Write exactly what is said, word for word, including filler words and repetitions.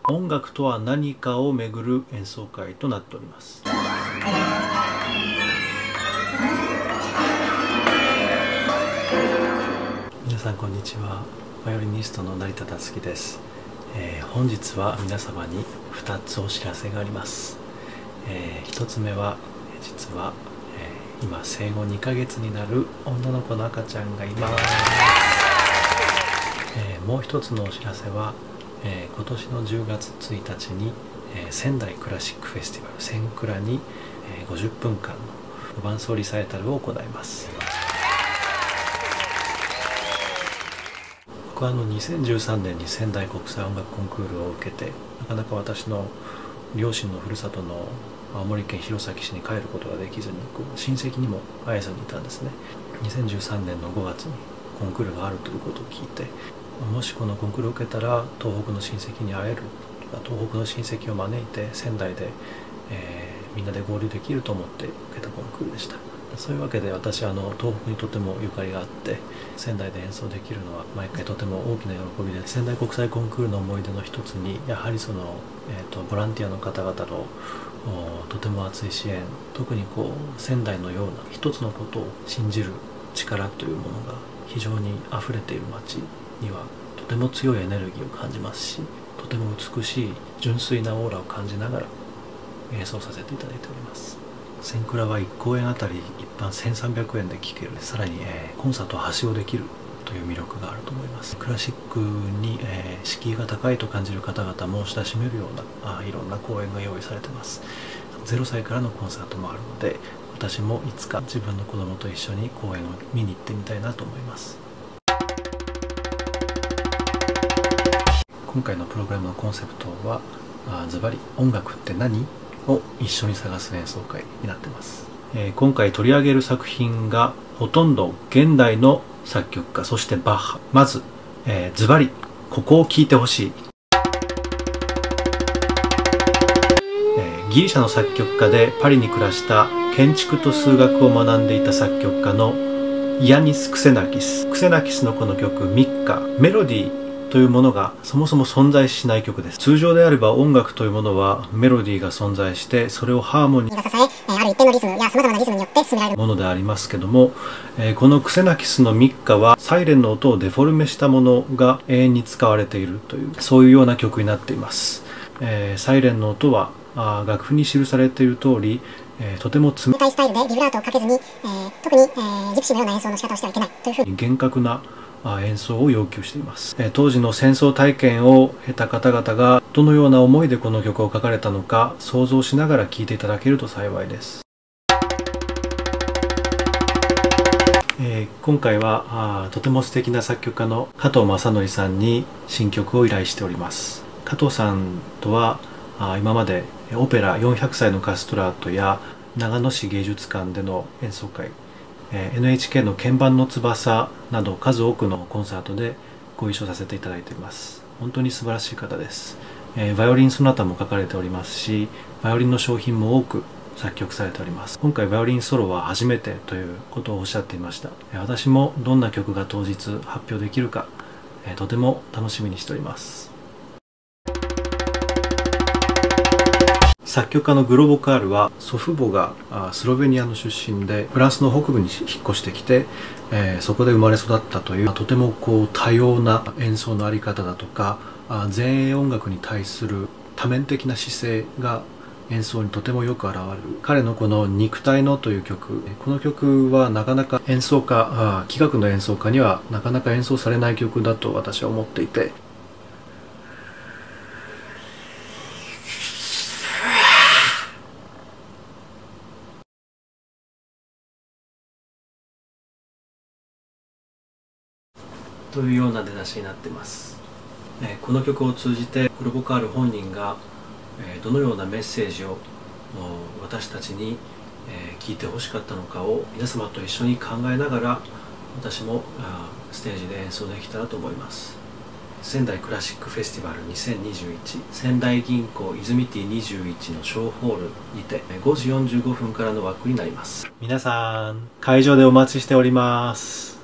音楽とは何かをめぐる演奏会となっております。皆さんこんにちは。バイオリニストの成田達樹です。えー、本日は皆様にふたつお知らせがあります。えー、ひとつめは実は、えー、今生後にかげつになる女の子の赤ちゃんがいます。えー、もう一つのお知らせは、えー、今年のじゅうがつついたちに、えー、仙台クラシックフェスティバルセンクラに、えー、ごじゅっぷんかんの伴奏リサイタルを行います。僕はあのにせんじゅうさんねんに仙台国際音楽コンクールを受けて、なかなか私の両親のふるさとの青森県弘前市に帰ることができずに、こう親戚にも会えずにいたんですね。にせんじゅうさんねんのごがつにコンクールがあるということを聞いて、もしこのコンクールを受けたら東北の親戚に会える、東北の親戚を招いて仙台で、えー、みんなで合流できると思って受けたコンクールでした。そういうわけで私はあの東北にとてもゆかりがあって、仙台で演奏できるのは毎回とても大きな喜びで、仙台国際コンクールの思い出の一つにやはりその、えー、とボランティアの方々のとても熱い支援、特にこう仙台のような一つのことを信じる力というものが非常にあふれている街にはとても強いエネルギーを感じますし、とても美しい純粋なオーラを感じながら演奏させていただいております。センクラはいちこうえんあたり一般せんさんびゃくえんで聴ける、さらに、えー、コンサートをはしごできるという魅力があると思います。クラシックに、えー、敷居が高いと感じる方々も親しめるようなあいろんな公演が用意されています。ゼロさいからのコンサートもあるので、私もいつか自分の子供と一緒に公演を見に行ってみたいなと思います。今回のプログラムのコンセプトはズバリ音楽って何を一緒に探す演奏会になっています。えー、今回取り上げる作品がほとんど現代の作曲家、そしてバッハ。まず、えー、ズバリここを聴いてほしい、えー、ギリシャの作曲家でパリに暮らした建築と数学を学んでいた作曲家のイアニス・クセナキス。クセナキスのこの曲ミッカ、メロディーというものがそもそも存在しない曲です。通常であれば音楽というものはメロディーが存在して、それをハーモニーが支え、ある一定のリズムやさまざまなリズムによって進められるものでありますけども、えー、このクセナキスのミッカはサイレンの音をデフォルメしたものが永遠に使われているという、そういうような曲になっています。えー、サイレンの音はあ楽譜に記されている通り、えー、とても冷たいスタイルでビブラートをかけずに、えー、特に、えー、ジプシーのような演奏の仕方をしてはいけないというふうに厳格な演奏を要求しています。当時の戦争体験を経た方々がどのような思いでこの曲を書かれたのか想像しながら聴いていただけると幸いです。えー、今回はあとても素敵な作曲家の加藤正則さんに新曲を依頼しております。加藤さんとはあ今までオペラよんひゃくさいのカストラートや長野市芸術館での演奏会、エヌエイチケー の鍵盤の翼など数多くのコンサートでご一緒させていただいています。本当に素晴らしい方です。えー、バイオリンソナタも書かれておりますし、バイオリンの商品も多く作曲されております。今回バイオリンソロは初めてということをおっしゃっていました。私もどんな曲が当日発表できるか、えー、とても楽しみにしております。作曲家のグロボカールは祖父母がスロベニアの出身でフランスの北部に引っ越してきて、えー、そこで生まれ育ったというとてもこう多様な演奏のあり方だとか前衛音楽に対する多面的な姿勢が演奏にとてもよく現れる。彼のこの「肉体の」という曲、この曲はなかなか演奏家、器楽の演奏家にはなかなか演奏されない曲だと私は思っていて、というような出だしになっています。えー、この曲を通じてグロボカール本人が、えー、どのようなメッセージを私たちに、えー、聞いてほしかったのかを皆様と一緒に考えながら私もあステージで演奏できたらと思います。仙台クラシックフェスティバルにせんにじゅういち、仙台銀行泉ティにじゅういちの小ホールにてごじよんじゅうごふんからの枠になります。皆さん会場でお待ちしております。